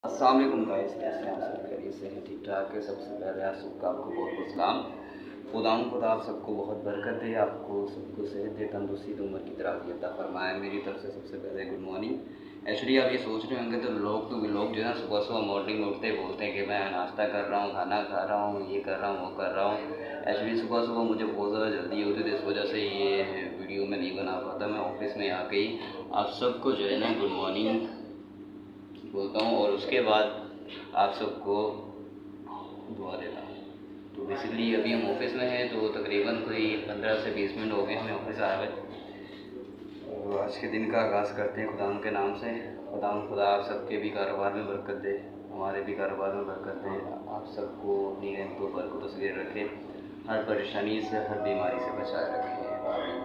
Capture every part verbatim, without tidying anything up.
अस्सलाम वालेकुम गाइस, कैसे हैं आप सब? खैरियत से हैं? ठीक ठाक है? सबसे पहले आप सबका आपको बहुत बहुत सलाम। खुदाम खुदा आप सबको बहुत बरकत दे, आपको सबको सेहत दे, तंदुरुस्ती दे, उम्र की दराज़ी अता फरमाए। मेरी तरफ से सबसे पहले गुड मॉर्निंग। एक्चुअली आप ये सोच रहे होंगे तो लोग तो लोग जो है ना सुबह सुबह मॉर्निंग में उठते बोलते हैं कि मैं नाश्ता कर रहा हूँ, खाना खा रहा हूँ, ये कर रहा हूँ, वो कर रहा हूँ। एक्चुअली सुबह सुबह मुझे बहुत ज़्यादा जल्दी होती थी, इस वजह से ये वीडियो मैं नहीं बना पाता। मैं ऑफिस में आके ही आप सबको जो है ना गुड मॉर्निंग बोलता हूँ और उसके बाद आप सबको दुआ देता हूँ। तो बेसिकली अभी हम ऑफिस में हैं, तो तकरीबन कोई पंद्रह से बीस मिनट हो गए हमें ऑफिस आए हुए। और आज के दिन का आगाज़ करते हैं खुदाम के नाम से। खुदाम खुदा आप सबके भी कारोबार में बरकत दे, हमारे भी कारोबार में बरकत दे, आप सबको अपनी रहमतों बरकतों से घेर रखे, हर परेशानी से, हर बीमारी से बचाए रखे।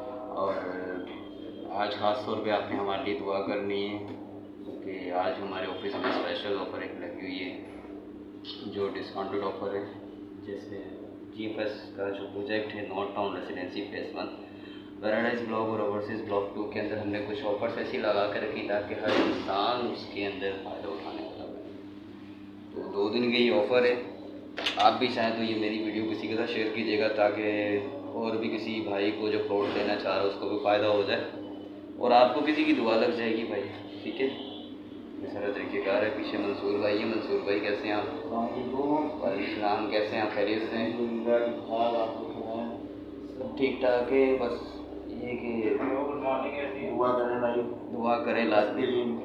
और आज ख़ास तौर पे आपने हमारे लिए दुआ करनी है क्योंकि आज हमारे ऑफिस में स्पेशल ऑफ़र एक लगी हुई है जो डिस्काउंटेड ऑफ़र है। जैसे जी एफ एस का जो प्रोजेक्ट है North Town Residency phase one Paradise block और ओवरसीज़ ब्लॉक टू के अंदर हमने कुछ ऑफ़र्स ऐसी लगा कर रखी ताकि हर इंसान उसके अंदर फ़ायदा उठाने वाला बने। तो दो दिन की ये ऑफ़र है, आप भी चाहें तो ये मेरी वीडियो किसी के साथ शेयर कीजिएगा ताकि और भी किसी भाई को जो फ्रॉड लेना चाह रहा है उसको भी फ़ायदा हो जाए और आपको किसी की दुआ लग जाएगी भाई। ठीक है, सारा तरीक़ेकार है। पीछे मंसूर भाई है। मंसूर भाई कैसे हैं आप? वालेकुम, कैसे हैं आप? खैरियत से हैं? सब ठीक ठाक है। बस ये कि दुआ करें भाई, दुआ करें लाजमी।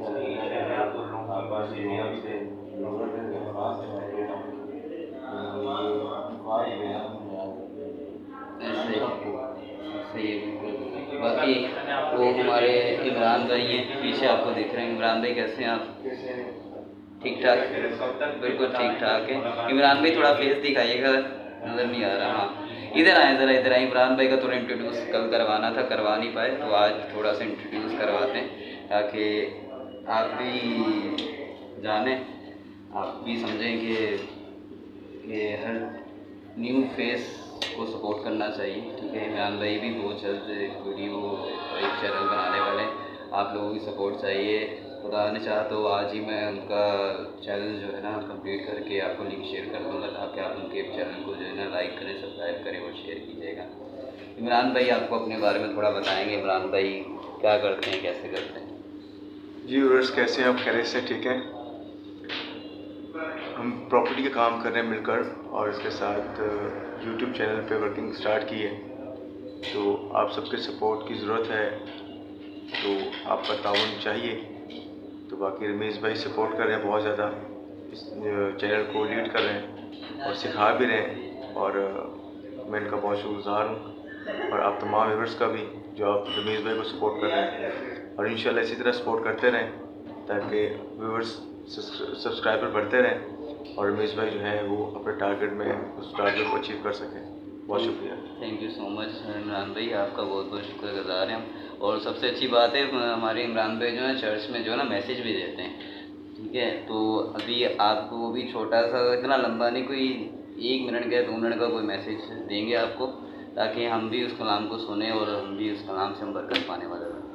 सही है, बिल्कुल। बाकी वो हमारे इमरान भाई हैं, पीछे आपको दिख रहे हैं। इमरान भाई कैसे हैं आप? ठीक ठाक? बिल्कुल ठीक ठाक है। इमरान भाई थोड़ा फेस दिखाइएगा, नज़र नहीं आ रहा। हाँ, इधर आए, ज़रा इधर आए। इमरान भाई का थोड़ा इंट्रोड्यूस कल करवाना था, करवा नहीं पाए, तो आज थोड़ा सा इंट्रोड्यूस करवाते हैं ताकि आप भी जानें, आप भी समझें कि ये हर न्यू फेस को सपोर्ट करना चाहिए। ठीक है, इमरान भाई भी बहुत जल्द एक वीडियो एक चैनल बनाने वाले हैं, आप लोगों की सपोर्ट चाहिए। खुदा ने चाहा तो आज ही मैं उनका चैनल जो है ना कंप्लीट करके आपको लिंक शेयर कर दूँगा ताकि आप उनके चैनल को जो है ना लाइक करें, सब्सक्राइब करें और शेयर कीजिएगा। इमरान भाई आपको अपने बारे में थोड़ा बताएँगे। इमरान भाई क्या करते हैं, कैसे करते हैं? जी व्यूअर्स, कैसे हैं आप? खैरियत से ठीक हैं? हम प्रॉपर्टी का काम कर रहे हैं मिलकर और इसके साथ यूट्यूब चैनल पे वर्किंग स्टार्ट की है। तो आप सबके सपोर्ट की ज़रूरत है, तो आपका ताउन चाहिए। तो बाकी रमेश भाई सपोर्ट कर रहे हैं बहुत ज़्यादा, इस चैनल को लीड कर रहे हैं और सिखा भी रहे हैं और मैं इनका बहुत शुक्रगुज़ार हूँ। और आप तमाम व्यूअर्स का भी जो आप रमेश भाई को सपोर्ट कर रहे हैं और इंशाल्लाह इसी तरह सपोर्ट करते रहें ताकि व्यूअर्स सब्सक्राइबर बढ़ते रहें और रमेश भाई जो है वो अपने टारगेट में उस टारगेट को अचीव कर सकें। बहुत शुक्रिया। Thank you so much Imran भाई, आपका बहुत बहुत शुक्रगुज़ार हैं हम। और सबसे अच्छी बात है हमारे इमरान भाई जो है चर्च में जो है ना मैसेज भी देते हैं। ठीक है, तो अभी आपको वो भी छोटा सा, इतना लंबा नहीं, कोई एक मिनट का दो मिनट का कोई मैसेज देंगे आपको ताकि हम भी उस कलाम को सुने और हम भी उस कलाम से हम बरकत पाने वाले हैं।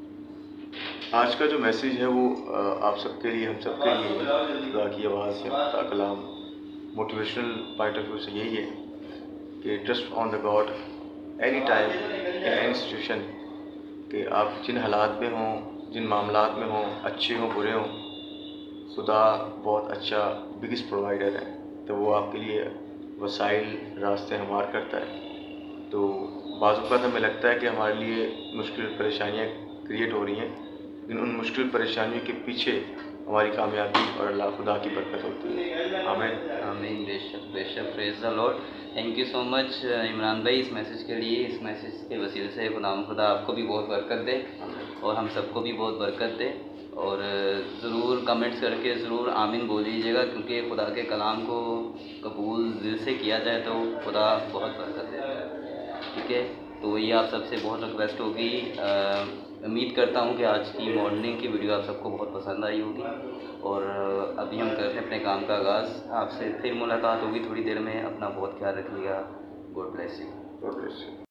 आज का जो मैसेज है वो आप सबके लिए, हम सबके लिए खुदा की आवाज़ या खुदा कलाम मोटिवेशनल पॉइंट ऑफ व्यू से यही है कि trust on the God any time in any situation. कि आप जिन हालात में हों, जिन मामलात में हों, अच्छे हों बुरे हों, खुदा बहुत अच्छा बिगेस्ट प्रोवाइडर है। तो वो आपके लिए वसाइल रास्ते हमार करता है। तो बाज़ औक़ात हमें लगता है कि हमारे लिए मुश्किल परेशानियाँ क्रिएट हो रही हैं, लेकिन उन मुश्किल परेशानियों के पीछे हमारी कामयाबी और अल्लाह खुदा की बरकत होती है। आमीन आमीन। बेशक बेशक, praise the Lord. Thank you so much Imran भाई इस मैसेज के लिए। इस मैसेज के वसीले से खुदा खुदा आपको भी बहुत बरकत दे और हम सबको भी बहुत बरकत दे। और ज़रूर कमेंट्स करके ज़रूर आमीन बोल दीजिएगा क्योंकि खुदा के कलाम को कबूल दिल से किया जाए तो खुदा बहुत बरकत देता है। ठीक है, तो ये आप सबसे बहुत रिक्वेस्ट होगी। उम्मीद करता हूँ कि आज की मॉर्निंग की वीडियो आप सबको बहुत पसंद आई होगी और अभी हम करते हैं अपने काम का आगाज़। आपसे फिर मुलाकात होगी थोड़ी देर में। अपना बहुत ख्याल रखिएगा। God bless you. God bless you.